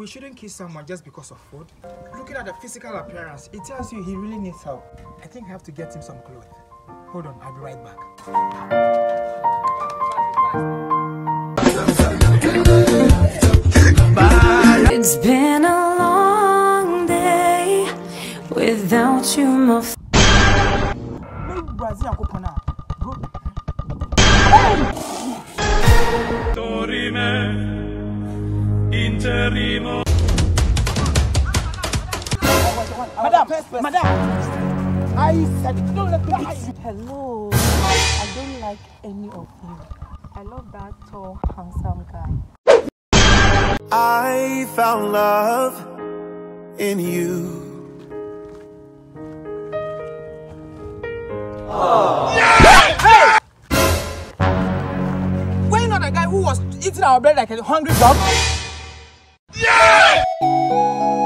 we shouldn't kiss someone just because of food. Looking at the physical appearance, it tells you he really needs help. I think I have to get him some clothes. Hold on, I'll be right back. It's been a long day without you, my Madam, I said don't let me. Hello, I don't like any of you. I love that tall, handsome guy. I found love in you. Oh. Yeah! Hey! Were you not the guy who was eating our bread like a hungry dog? Yeah!